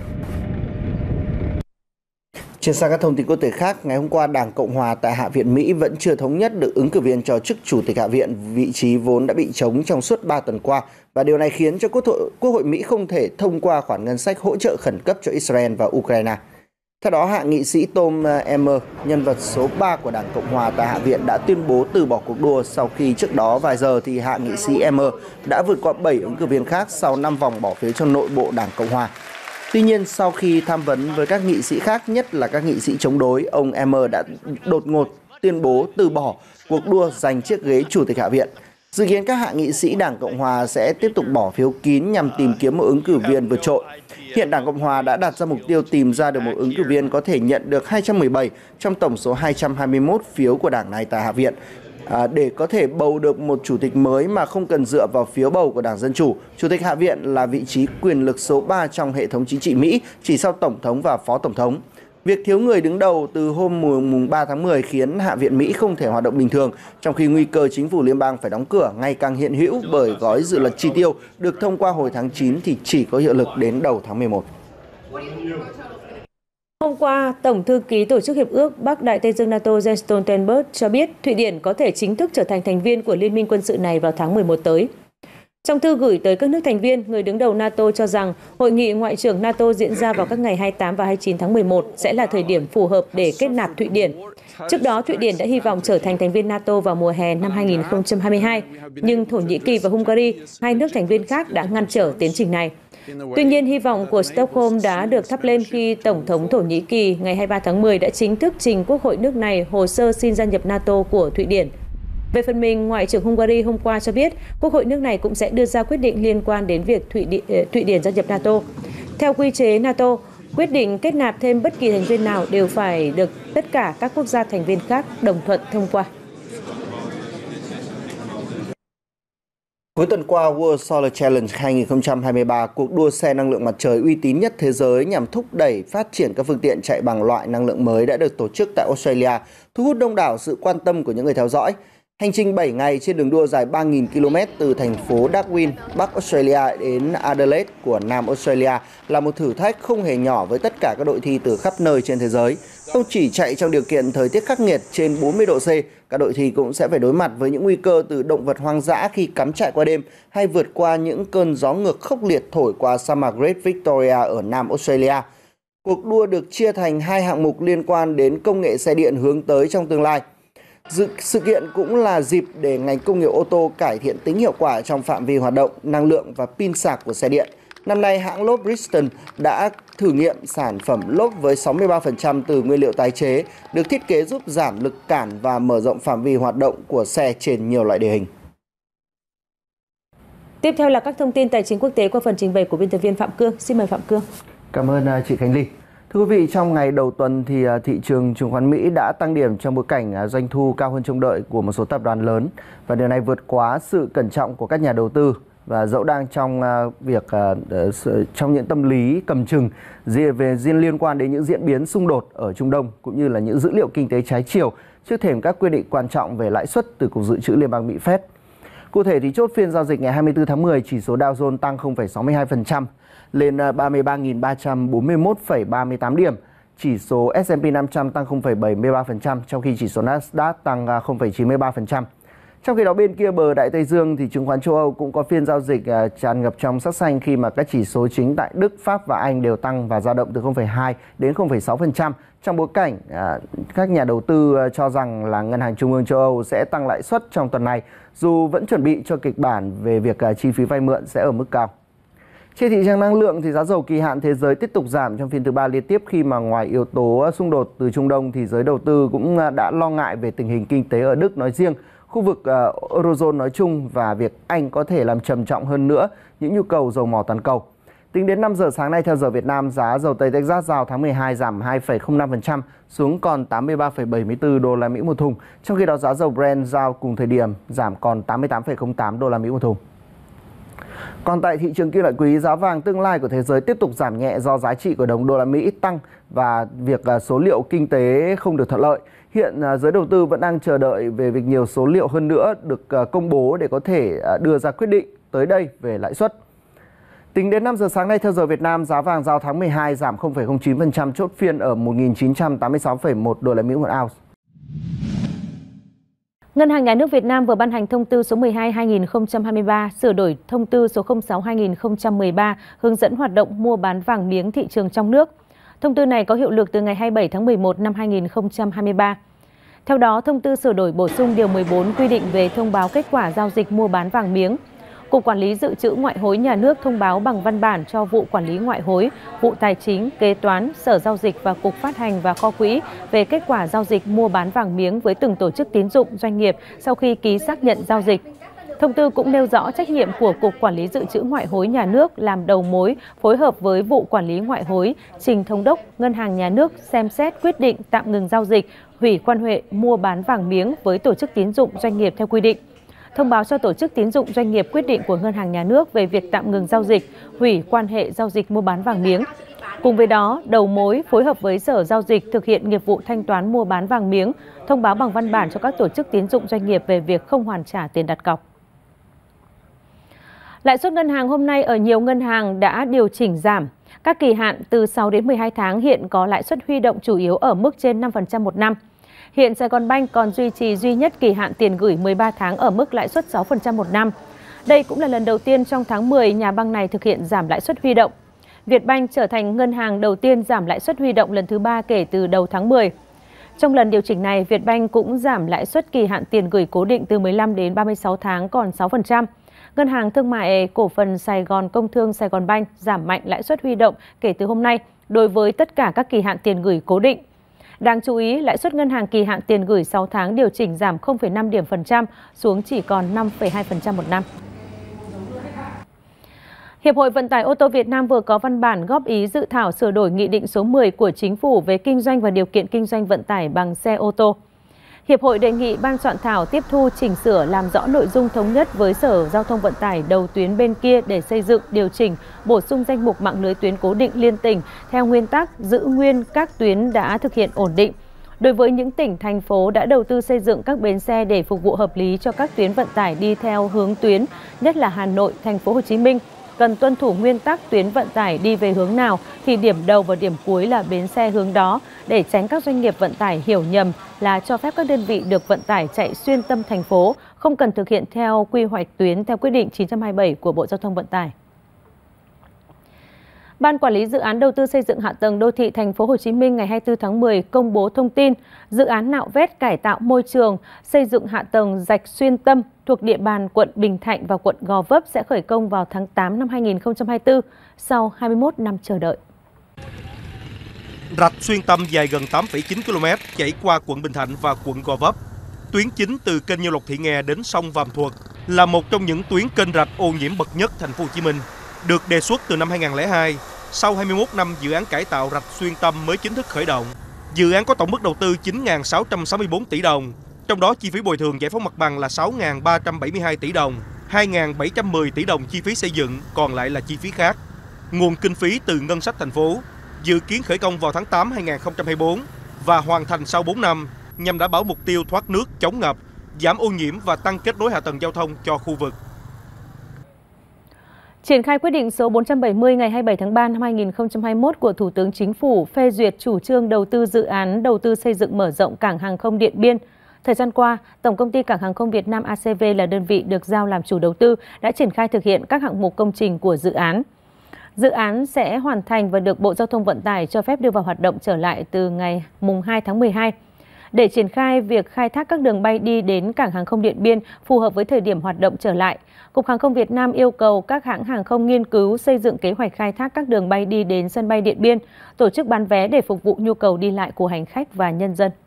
Chuyển sang các thông tin quốc tế khác, ngày hôm qua Đảng Cộng hòa tại Hạ viện Mỹ vẫn chưa thống nhất được ứng cử viên cho chức Chủ tịch Hạ viện, vị trí vốn đã bị trống trong suốt ba tuần qua, và điều này khiến cho Quốc hội, Quốc hội Mỹ không thể thông qua khoản ngân sách hỗ trợ khẩn cấp cho Israel và Ukraine. Theo đó, hạ nghị sĩ Tom Emmer, nhân vật số ba của Đảng Cộng Hòa tại Hạ viện, đã tuyên bố từ bỏ cuộc đua sau khi trước đó vài giờ thì hạ nghị sĩ Emmer đã vượt qua bảy ứng cử viên khác sau năm vòng bỏ phiếu trong nội bộ Đảng Cộng Hòa. Tuy nhiên, sau khi tham vấn với các nghị sĩ khác, nhất là các nghị sĩ chống đối, ông Emmer đã đột ngột tuyên bố từ bỏ cuộc đua giành chiếc ghế Chủ tịch Hạ viện. Dự kiến các hạ nghị sĩ Đảng Cộng Hòa sẽ tiếp tục bỏ phiếu kín nhằm tìm kiếm một ứng cử viên vượt trội. Hiện Đảng Cộng Hòa đã đặt ra mục tiêu tìm ra được một ứng cử viên có thể nhận được hai trăm mười bảy trong tổng số hai trăm hai mươi mốt phiếu của đảng này tại Hạ viện, à, để có thể bầu được một chủ tịch mới mà không cần dựa vào phiếu bầu của Đảng Dân Chủ. Chủ tịch Hạ viện là vị trí quyền lực số ba trong hệ thống chính trị Mỹ, chỉ sau Tổng thống và Phó Tổng thống. Việc thiếu người đứng đầu từ hôm mùng ba tháng mười khiến Hạ viện Mỹ không thể hoạt động bình thường, trong khi nguy cơ chính phủ liên bang phải đóng cửa ngày càng hiện hữu bởi gói dự luật chi tiêu được thông qua hồi tháng chín thì chỉ có hiệu lực đến đầu tháng mười một. Hôm qua, Tổng thư ký Tổ chức Hiệp ước Bắc Đại Tây Dương NATO Jens Stoltenberg cho biết Thụy Điển có thể chính thức trở thành thành viên của liên minh quân sự này vào tháng mười một tới. Trong thư gửi tới các nước thành viên, người đứng đầu NATO cho rằng hội nghị ngoại trưởng NATO diễn ra vào các ngày hai mươi tám và hai mươi chín tháng mười một sẽ là thời điểm phù hợp để kết nạp Thụy Điển. Trước đó, Thụy Điển đã hy vọng trở thành thành viên NATO vào mùa hè năm hai nghìn không trăm hai mươi hai, nhưng Thổ Nhĩ Kỳ và Hungary, hai nước thành viên khác đã ngăn trở tiến trình này. Tuy nhiên, hy vọng của Stockholm đã được thắp lên khi Tổng thống Thổ Nhĩ Kỳ ngày hai mươi ba tháng mười đã chính thức trình Quốc hội nước này hồ sơ xin gia nhập NATO của Thụy Điển. Về phần mình, Ngoại trưởng Hungary hôm qua cho biết Quốc hội nước này cũng sẽ đưa ra quyết định liên quan đến việc Thụy Điển, Thụy Điển gia nhập NATO. Theo quy chế NATO, quyết định kết nạp thêm bất kỳ thành viên nào đều phải được tất cả các quốc gia thành viên khác đồng thuận thông qua. Cuối tuần qua, World Solar Challenge hai nghìn không trăm hai mươi ba, cuộc đua xe năng lượng mặt trời uy tín nhất thế giới nhằm thúc đẩy phát triển các phương tiện chạy bằng loại năng lượng mới đã được tổ chức tại Australia, thu hút đông đảo sự quan tâm của những người theo dõi. Hành trình bảy ngày trên đường đua dài ba nghìn ki lô mét từ thành phố Darwin, Bắc Australia đến Adelaide của Nam Australia là một thử thách không hề nhỏ với tất cả các đội thi từ khắp nơi trên thế giới. Không chỉ chạy trong điều kiện thời tiết khắc nghiệt trên bốn mươi độ C, các đội thi cũng sẽ phải đối mặt với những nguy cơ từ động vật hoang dã khi cắm trại qua đêm hay vượt qua những cơn gió ngược khốc liệt thổi qua sa mạc Great Victoria ở Nam Australia. Cuộc đua được chia thành hai hạng mục liên quan đến công nghệ xe điện hướng tới trong tương lai. Dự, sự kiện cũng là dịp để ngành công nghiệp ô tô cải thiện tính hiệu quả trong phạm vi hoạt động, năng lượng và pin sạc của xe điện. Năm nay, hãng lốp Bridgestone đã thử nghiệm sản phẩm lốp với sáu mươi ba phần trăm từ nguyên liệu tái chế, được thiết kế giúp giảm lực cản và mở rộng phạm vi hoạt động của xe trên nhiều loại địa hình. Tiếp theo là các thông tin tài chính quốc tế qua phần trình bày của biên tập viên Phạm Cương. Xin mời Phạm Cương. Cảm ơn chị Khánh Ly. Thưa quý vị, trong ngày đầu tuần thì thị trường chứng khoán Mỹ đã tăng điểm trong bối cảnh doanh thu cao hơn trông đợi của một số tập đoàn lớn, và điều này vượt quá sự cẩn trọng của các nhà đầu tư và dẫu đang trong việc trong những tâm lý cầm chừng về riêng liên quan đến những diễn biến xung đột ở Trung Đông cũng như là những dữ liệu kinh tế trái chiều trước thềm các quyết định quan trọng về lãi suất từ Cục Dự trữ Liên bang Mỹ Fed. Cụ thể thì chốt phiên giao dịch ngày hai mươi tư tháng mười, chỉ số Dow Jones tăng không phẩy sáu mươi hai phần trăm lên ba mươi ba nghìn ba trăm bốn mươi mốt phẩy ba mươi tám điểm. Chỉ số S and P năm trăm tăng không phẩy bảy mươi ba phần trăm, trong khi chỉ số Nasdaq tăng không phẩy chín mươi ba phần trăm. Trong khi đó bên kia bờ Đại Tây Dương thì chứng khoán châu Âu cũng có phiên giao dịch tràn ngập trong sắc xanh khi mà các chỉ số chính tại Đức, Pháp và Anh đều tăng và dao động từ không phẩy hai đến không phẩy sáu phần trăm, trong bối cảnh các nhà đầu tư cho rằng là Ngân hàng Trung ương châu Âu sẽ tăng lãi suất trong tuần này, dù vẫn chuẩn bị cho kịch bản về việc chi phí vay mượn sẽ ở mức cao. Trên thị trường năng lượng thì giá dầu kỳ hạn thế giới tiếp tục giảm trong phiên thứ ba liên tiếp khi mà ngoài yếu tố xung đột từ Trung Đông thì giới đầu tư cũng đã lo ngại về tình hình kinh tế ở Đức nói riêng, khu vực uh, Eurozone nói chung và việc Anh có thể làm trầm trọng hơn nữa những nhu cầu dầu mỏ toàn cầu. Tính đến năm giờ sáng nay theo giờ Việt Nam, giá dầu Tây Texas giao tháng mười hai giảm hai phẩy không năm phần trăm xuống còn tám mươi ba phẩy bảy mươi tư đô la Mỹ một thùng. Trong khi đó giá dầu Brent giao cùng thời điểm giảm còn tám mươi tám phẩy không tám đô la Mỹ một thùng. Còn tại thị trường kim loại quý, giá vàng tương lai của thế giới tiếp tục giảm nhẹ do giá trị của đồng đô la Mỹ tăng và việc số liệu kinh tế không được thuận lợi. Hiện giới đầu tư vẫn đang chờ đợi về việc nhiều số liệu hơn nữa được công bố để có thể đưa ra quyết định tới đây về lãi suất. Tính đến năm giờ sáng nay theo giờ Việt Nam, giá vàng giao tháng mười hai giảm không phẩy không chín phần trăm, chốt phiên ở một nghìn chín trăm tám mươi sáu phẩy một đô la Mỹ một ounce. Ngân hàng Nhà nước Việt Nam vừa ban hành thông tư số mười hai trên hai nghìn không trăm hai mươi ba, sửa đổi thông tư số không sáu trên hai nghìn không trăm mười ba hướng dẫn hoạt động mua bán vàng miếng thị trường trong nước. Thông tư này có hiệu lực từ ngày hai mươi bảy tháng mười một năm hai nghìn không trăm hai mươi ba. Theo đó, thông tư sửa đổi bổ sung điều mười bốn quy định về thông báo kết quả giao dịch mua bán vàng miếng. Cục Quản lý Dự trữ Ngoại hối Nhà nước thông báo bằng văn bản cho vụ Quản lý Ngoại hối, vụ Tài chính, Kế toán, Sở Giao dịch và Cục Phát hành và Kho quỹ về kết quả giao dịch mua bán vàng miếng với từng tổ chức tín dụng doanh nghiệp sau khi ký xác nhận giao dịch. Thông tư cũng nêu rõ trách nhiệm của Cục Quản lý Dự trữ Ngoại hối Nhà nước làm đầu mối, phối hợp với vụ Quản lý Ngoại hối, trình Thống đốc Ngân hàng Nhà nước xem xét quyết định tạm ngừng giao dịch, hủy quan hệ mua bán vàng miếng với tổ chức tín dụng doanh nghiệp theo quy định. Thông báo cho tổ chức tín dụng doanh nghiệp quyết định của Ngân hàng Nhà nước về việc tạm ngừng giao dịch, hủy quan hệ giao dịch mua bán vàng miếng. Cùng với đó, đầu mối phối hợp với Sở Giao dịch thực hiện nghiệp vụ thanh toán mua bán vàng miếng, thông báo bằng văn bản cho các tổ chức tín dụng doanh nghiệp về việc không hoàn trả tiền đặt cọc. Lãi suất ngân hàng hôm nay ở nhiều ngân hàng đã điều chỉnh giảm. Các kỳ hạn từ sáu đến mười hai tháng hiện có lãi suất huy động chủ yếu ở mức trên năm phần trăm một năm. Hiện Saigonbank còn duy trì duy nhất kỳ hạn tiền gửi mười ba tháng ở mức lãi suất sáu phần trăm một năm. Đây cũng là lần đầu tiên trong tháng mười nhà băng này thực hiện giảm lãi suất huy động. Vietbank trở thành ngân hàng đầu tiên giảm lãi suất huy động lần thứ ba kể từ đầu tháng mười. Trong lần điều chỉnh này, Vietbank cũng giảm lãi suất kỳ hạn tiền gửi cố định từ mười lăm đến ba mươi sáu tháng còn sáu phần trăm. Ngân hàng Thương mại Cổ phần Sài Gòn Công thương Saigonbank giảm mạnh lãi suất huy động kể từ hôm nay đối với tất cả các kỳ hạn tiền gửi cố định. Đáng chú ý, lãi suất ngân hàng kỳ hạn tiền gửi sáu tháng điều chỉnh giảm không phẩy năm điểm phần trăm xuống chỉ còn năm phẩy hai phần trăm một năm. Hiệp hội Vận tải ô tô Việt Nam vừa có văn bản góp ý dự thảo sửa đổi Nghị định số mười của Chính phủ về kinh doanh và điều kiện kinh doanh vận tải bằng xe ô tô. Hiệp hội đề nghị ban soạn thảo tiếp thu chỉnh sửa làm rõ nội dung thống nhất với Sở Giao thông Vận tải đầu tuyến bên kia để xây dựng, điều chỉnh, bổ sung danh mục mạng lưới tuyến cố định liên tỉnh theo nguyên tắc giữ nguyên các tuyến đã thực hiện ổn định. Đối với những tỉnh, thành phố đã đầu tư xây dựng các bến xe để phục vụ hợp lý cho các tuyến vận tải đi theo hướng tuyến, nhất là Hà Nội, Thành phố Hồ Chí Minh, cần tuân thủ nguyên tắc tuyến vận tải đi về hướng nào thì điểm đầu và điểm cuối là bến xe hướng đó, để tránh các doanh nghiệp vận tải hiểu nhầm là cho phép các đơn vị được vận tải chạy xuyên tâm thành phố, không cần thực hiện theo quy hoạch tuyến theo quyết định chín trăm hai mươi bảy của Bộ Giao thông Vận tải. Ban Quản lý Dự án Đầu tư xây dựng hạ tầng đô thị Thành phố Hồ Chí Minh ngày hai mươi tư tháng mười công bố thông tin dự án nạo vét cải tạo môi trường, xây dựng hạ tầng rạch xuyên tâm thuộc địa bàn quận Bình Thạnh và quận Gò Vấp sẽ khởi công vào tháng tám năm hai nghìn không trăm hai mươi tư sau hai mươi mốt năm chờ đợi. Rạch xuyên tâm dài gần tám phẩy chín ki lô mét chảy qua quận Bình Thạnh và quận Gò Vấp. Tuyến chính từ kênh Nhiêu Lộc Thị Nghè đến sông Vàm Thuật là một trong những tuyến kênh rạch ô nhiễm bậc nhất Thành phố Hồ Chí Minh. Được đề xuất từ năm hai nghìn không trăm lẻ hai, sau hai mươi mốt năm dự án cải tạo rạch xuyên tâm mới chính thức khởi động. Dự án có tổng mức đầu tư chín nghìn sáu trăm sáu mươi tư tỷ đồng, trong đó chi phí bồi thường giải phóng mặt bằng là sáu nghìn ba trăm bảy mươi hai tỷ đồng, hai nghìn bảy trăm mười tỷ đồng chi phí xây dựng, còn lại là chi phí khác. Nguồn kinh phí từ ngân sách thành phố, dự kiến khởi công vào tháng tám năm hai nghìn không trăm hai mươi tư và hoàn thành sau bốn năm nhằm đảm bảo mục tiêu thoát nước, chống ngập, giảm ô nhiễm và tăng kết nối hạ tầng giao thông cho khu vực. Triển khai quyết định số bốn trăm bảy mươi ngày hai mươi bảy tháng ba năm hai nghìn không trăm hai mươi mốt của Thủ tướng Chính phủ phê duyệt chủ trương đầu tư dự án đầu tư xây dựng mở rộng cảng hàng không Điện Biên. Thời gian qua, Tổng công ty Cảng hàng không Việt Nam A C V là đơn vị được giao làm chủ đầu tư đã triển khai thực hiện các hạng mục công trình của dự án. Dự án sẽ hoàn thành và được Bộ Giao thông Vận tải cho phép đưa vào hoạt động trở lại từ ngày mùng hai tháng mười hai. Để triển khai việc khai thác các đường bay đi đến Cảng hàng không Điện Biên phù hợp với thời điểm hoạt động trở lại, Cục Hàng không Việt Nam yêu cầu các hãng hàng không nghiên cứu xây dựng kế hoạch khai thác các đường bay đi đến sân bay Điện Biên, tổ chức bán vé để phục vụ nhu cầu đi lại của hành khách và nhân dân.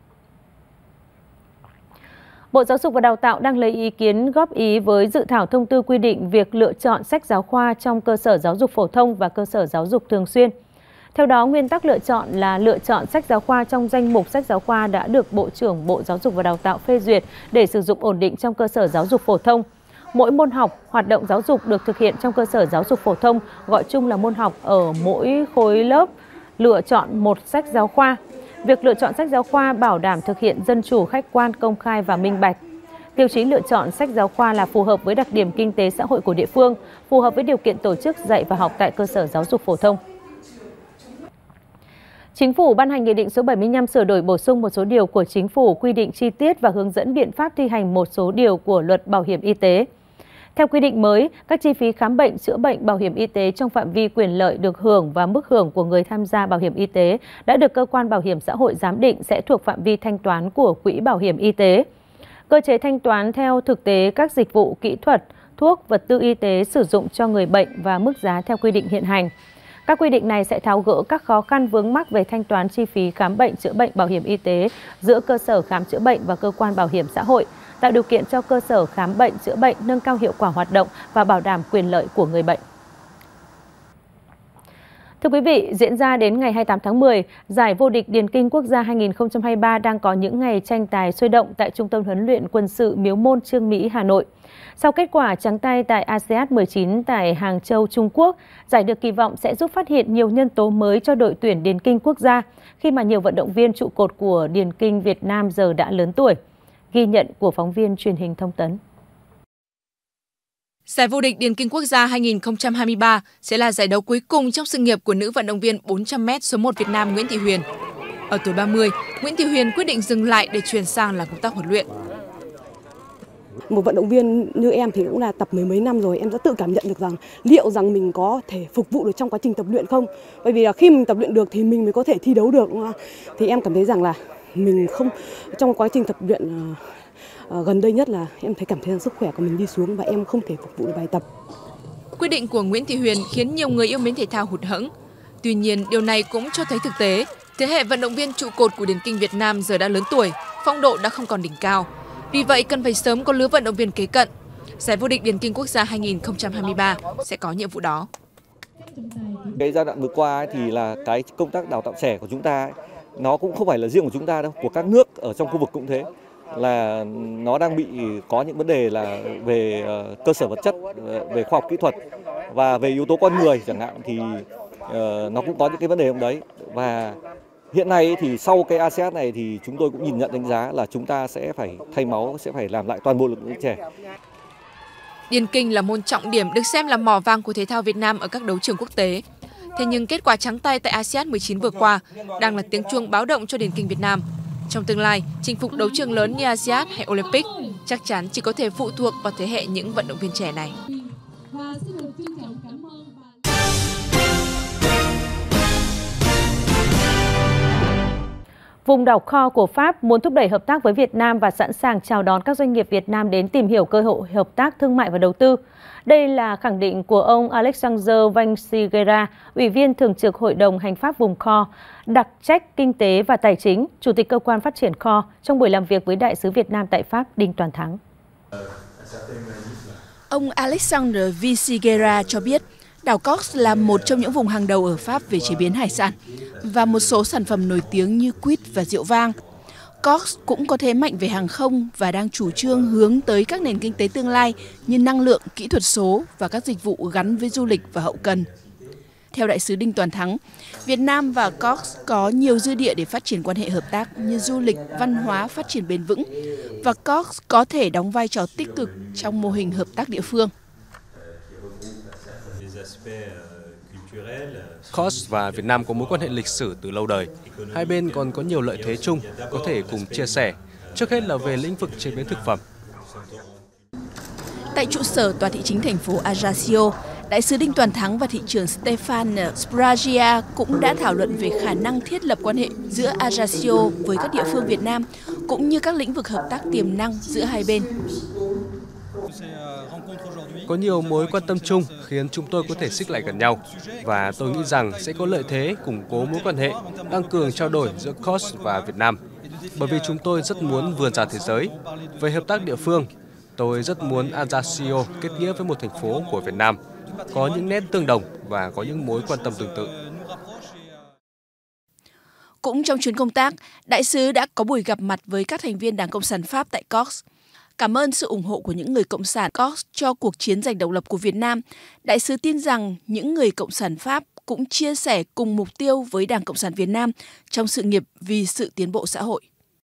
Bộ Giáo dục và Đào tạo đang lấy ý kiến góp ý với dự thảo thông tư quy định việc lựa chọn sách giáo khoa trong cơ sở giáo dục phổ thông và cơ sở giáo dục thường xuyên. Theo đó, nguyên tắc lựa chọn là lựa chọn sách giáo khoa trong danh mục sách giáo khoa đã được Bộ trưởng Bộ Giáo dục và Đào tạo phê duyệt để sử dụng ổn định trong cơ sở giáo dục phổ thông. Mỗi môn học, hoạt động giáo dục được thực hiện trong cơ sở giáo dục phổ thông, gọi chung là môn học ở mỗi khối lớp, lựa chọn một sách giáo khoa. Việc lựa chọn sách giáo khoa bảo đảm thực hiện dân chủ, khách quan, công khai và minh bạch. Tiêu chí lựa chọn sách giáo khoa là phù hợp với đặc điểm kinh tế xã hội của địa phương, phù hợp với điều kiện tổ chức dạy và học tại cơ sở giáo dục phổ thông. Chính phủ ban hành Nghị định số bảy mươi lăm sửa đổi bổ sung một số điều của Chính phủ quy định chi tiết và hướng dẫn biện pháp thi hành một số điều của Luật Bảo hiểm y tế. Theo quy định mới, các chi phí khám bệnh, chữa bệnh, bảo hiểm y tế trong phạm vi quyền lợi được hưởng và mức hưởng của người tham gia bảo hiểm y tế đã được cơ quan bảo hiểm xã hội giám định sẽ thuộc phạm vi thanh toán của quỹ bảo hiểm y tế. Cơ chế thanh toán theo thực tế các dịch vụ kỹ thuật, thuốc, vật tư y tế sử dụng cho người bệnh và mức giá theo quy định hiện hành. Các quy định này sẽ tháo gỡ các khó khăn vướng mắc về thanh toán chi phí khám bệnh, chữa bệnh, bảo hiểm y tế giữa cơ sở khám chữa bệnh và cơ quan bảo hiểm xã hội, tạo điều kiện cho cơ sở khám bệnh, chữa bệnh nâng cao hiệu quả hoạt động và bảo đảm quyền lợi của người bệnh. Thưa quý vị, diễn ra đến ngày hai mươi tám tháng mười, giải vô địch điền kinh quốc gia hai nghìn không trăm hai mươi ba đang có những ngày tranh tài sôi động tại Trung tâm huấn luyện quân sự Miếu Môn Chương Mỹ, Hà Nội. Sau kết quả trắng tay tại a sê an mười chín tại Hàng Châu, Trung Quốc, giải được kỳ vọng sẽ giúp phát hiện nhiều nhân tố mới cho đội tuyển điền kinh quốc gia khi mà nhiều vận động viên trụ cột của điền kinh Việt Nam giờ đã lớn tuổi. Ghi nhận của phóng viên truyền hình Thông tấn. Giải vô địch điền kinh quốc gia hai nghìn không trăm hai mươi ba sẽ là giải đấu cuối cùng trong sự nghiệp của nữ vận động viên bốn trăm mét số một Việt Nam Nguyễn Thị Huyền. Ở tuổi ba mươi, Nguyễn Thị Huyền quyết định dừng lại để chuyển sang làm công tác huấn luyện. Một vận động viên như em thì cũng là tập mười mấy năm rồi, em đã tự cảm nhận được rằng liệu rằng mình có thể phục vụ được trong quá trình tập luyện không? Bởi vì là khi mình tập luyện được thì mình mới có thể thi đấu được. Thì em cảm thấy rằng là mình không, trong quá trình tập luyện uh, gần đây nhất là em thấy cảm thấy rằng sức khỏe của mình đi xuống và em không thể phục vụ được bài tập. Quyết định của Nguyễn Thị Huyền khiến nhiều người yêu mến thể thao hụt hẫng. Tuy nhiên, điều này cũng cho thấy thực tế, thế hệ vận động viên trụ cột của điền kinh Việt Nam giờ đã lớn tuổi, phong độ đã không còn đỉnh cao. Vì vậy, cần phải sớm có lứa vận động viên kế cận. Giải vô địch điền kinh quốc gia hai nghìn không trăm hai mươi ba sẽ có nhiệm vụ đó. Cái giai đoạn vừa qua ấy thì là cái công tác đào tạo trẻ của chúng ta ấy, nó cũng không phải là riêng của chúng ta đâu, của các nước ở trong khu vực cũng thế, là nó đang bị có những vấn đề là về uh, cơ sở vật chất, về khoa học kỹ thuật và về yếu tố con người chẳng hạn, thì uh, nó cũng có những cái vấn đề trong đấy. Và hiện nay thì sau cái a sê an này thì chúng tôi cũng nhìn nhận đánh giá là chúng ta sẽ phải thay máu, sẽ phải làm lại toàn bộ lực lượng trẻ. Điền kinh là môn trọng điểm được xem là mỏ vàng của thể thao Việt Nam ở các đấu trường quốc tế. Thế nhưng kết quả trắng tay tại a sê an mười chín vừa qua đang là tiếng chuông báo động cho điền kinh Việt Nam. Trong tương lai, chinh phục đấu trường lớn như a sê an hay Olympic chắc chắn chỉ có thể phụ thuộc vào thế hệ những vận động viên trẻ này. Vùng đảo Kho của Pháp muốn thúc đẩy hợp tác với Việt Nam và sẵn sàng chào đón các doanh nghiệp Việt Nam đến tìm hiểu cơ hội hợp tác thương mại và đầu tư. Đây là khẳng định của ông Alexandre Vansiguera, Ủy viên Thường trực Hội đồng Hành pháp vùng Kho, đặc trách Kinh tế và Tài chính, Chủ tịch Cơ quan Phát triển Kho, trong buổi làm việc với Đại sứ Việt Nam tại Pháp Đinh Toàn Thắng. Ông Alexandre Vansiguera cho biết, đảo Corse là một trong những vùng hàng đầu ở Pháp về chế biến hải sản và một số sản phẩm nổi tiếng như quýt và rượu vang. Corse cũng có thế mạnh về hàng không và đang chủ trương hướng tới các nền kinh tế tương lai như năng lượng, kỹ thuật số và các dịch vụ gắn với du lịch và hậu cần. Theo Đại sứ Đinh Toàn Thắng, Việt Nam và Corse có nhiều dư địa để phát triển quan hệ hợp tác như du lịch, văn hóa, phát triển bền vững và Corse có thể đóng vai trò tích cực trong mô hình hợp tác địa phương. Corse và Việt Nam có mối quan hệ lịch sử từ lâu đời. Hai bên còn có nhiều lợi thế chung, có thể cùng chia sẻ, trước hết là về lĩnh vực chế biến thực phẩm. Tại trụ sở tòa thị chính thành phố Ajaccio, Đại sứ Đinh Toàn Thắng và thị trưởng Stefan Spragia cũng đã thảo luận về khả năng thiết lập quan hệ giữa Ajaccio với các địa phương Việt Nam, cũng như các lĩnh vực hợp tác tiềm năng giữa hai bên. Có nhiều mối quan tâm chung khiến chúng tôi có thể xích lại gần nhau, và tôi nghĩ rằng sẽ có lợi thế củng cố mối quan hệ, tăng cường trao đổi giữa Corse và Việt Nam, bởi vì chúng tôi rất muốn vươn ra thế giới. Về hợp tác địa phương, tôi rất muốn Ajaccio kết nghĩa với một thành phố của Việt Nam, có những nét tương đồng và có những mối quan tâm tương tự. Cũng trong chuyến công tác, đại sứ đã có buổi gặp mặt với các thành viên Đảng Cộng sản Pháp tại Corse. Cảm ơn sự ủng hộ của những người Cộng sản Corse cho cuộc chiến giành độc lập của Việt Nam, đại sứ tin rằng những người Cộng sản Pháp cũng chia sẻ cùng mục tiêu với Đảng Cộng sản Việt Nam trong sự nghiệp vì sự tiến bộ xã hội.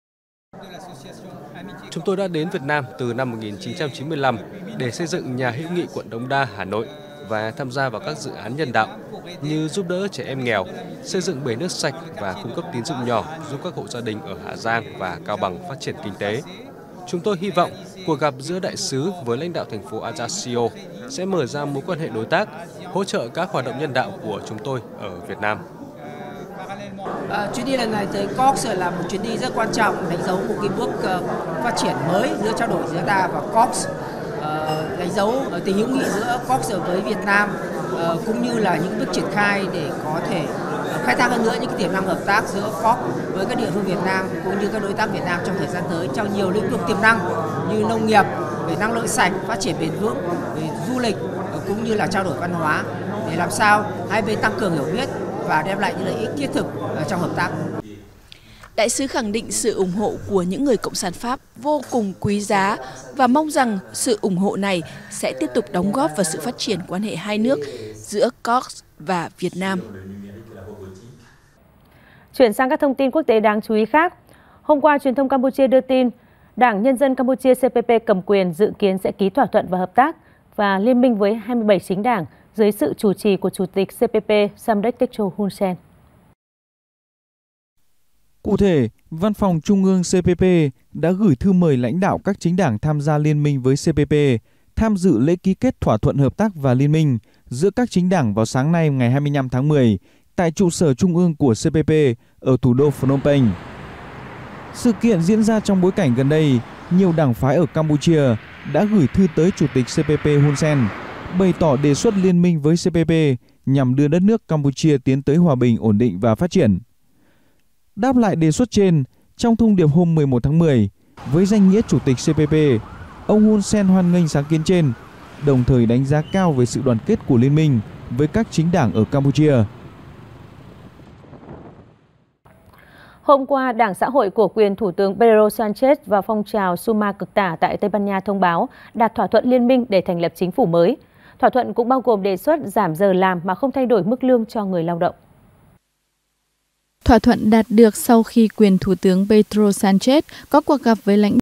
Chúng tôi đã đến Việt Nam từ năm một nghìn chín trăm chín mươi lăm để xây dựng nhà hữu nghị quận Đống Đa, Hà Nội và tham gia vào các dự án nhân đạo như giúp đỡ trẻ em nghèo, xây dựng bể nước sạch và cung cấp tín dụng nhỏ giúp các hộ gia đình ở Hà Giang và Cao Bằng phát triển kinh tế. Chúng tôi hy vọng cuộc gặp giữa đại sứ với lãnh đạo thành phố Ajaccio sẽ mở ra mối quan hệ đối tác, hỗ trợ các hoạt động nhân đạo của chúng tôi ở Việt Nam. À, chuyến đi lần này tới Cox là một chuyến đi rất quan trọng, đánh dấu một cái bước uh, phát triển mới giữa trao đổi giữa ta và Cox, uh, đánh dấu uh, tình hữu nghị giữa Cox với Việt Nam, uh, cũng như là những bước triển khai để có thể uh, khai thác hơn nữa những cái tiềm năng hợp tác giữa Cox với các địa phương Việt Nam cũng như các đối tác Việt Nam trong thời gian tới trong nhiều lĩnh vực tiềm năng như nông nghiệp, về năng lượng sạch, phát triển bền vững, về du lịch uh, cũng như là trao đổi văn hóa để làm sao hai bên tăng cường hiểu biết và đem lại những lợi ích thiết thực trong hợp tác. Đại sứ khẳng định sự ủng hộ của những người Cộng sản Pháp vô cùng quý giá và mong rằng sự ủng hộ này sẽ tiếp tục đóng góp vào sự phát triển quan hệ hai nước giữa Cox và Việt Nam. Chuyển sang các thông tin quốc tế đáng chú ý khác. Hôm qua, truyền thông Campuchia đưa tin Đảng Nhân dân Campuchia C P P cầm quyền dự kiến sẽ ký thỏa thuận và hợp tác và liên minh với hai mươi bảy chính đảng dưới sự chủ trì của Chủ tịch C P P Samdech Techo Hun Sen. Cụ thể, Văn phòng Trung ương C P P đã gửi thư mời lãnh đạo các chính đảng tham gia liên minh với C P P tham dự lễ ký kết thỏa thuận hợp tác và liên minh giữa các chính đảng vào sáng nay ngày hai mươi lăm tháng mười tại trụ sở trung ương của C P P ở thủ đô Phnom Penh. Sự kiện diễn ra trong bối cảnh gần đây, nhiều đảng phái ở Campuchia đã gửi thư tới Chủ tịch C P P Hun Sen bày tỏ đề xuất liên minh với C P P nhằm đưa đất nước Campuchia tiến tới hòa bình, ổn định và phát triển. Đáp lại đề xuất trên, trong thông điệp hôm mười một tháng mười, với danh nghĩa Chủ tịch C P P, ông Hun Sen hoan nghênh sáng kiến trên, đồng thời đánh giá cao về sự đoàn kết của liên minh với các chính đảng ở Campuchia. Hôm qua, Đảng Xã hội của quyền Thủ tướng Pedro Sanchez và phong trào Suma cực tả tại Tây Ban Nha thông báo đạt thỏa thuận liên minh để thành lập chính phủ mới. Thỏa thuận cũng bao gồm đề xuất giảm giờ làm mà không thay đổi mức lương cho người lao động. Thỏa thuận đạt được sau khi quyền Thủ tướng Pedro Sanchez có cuộc gặp với lãnh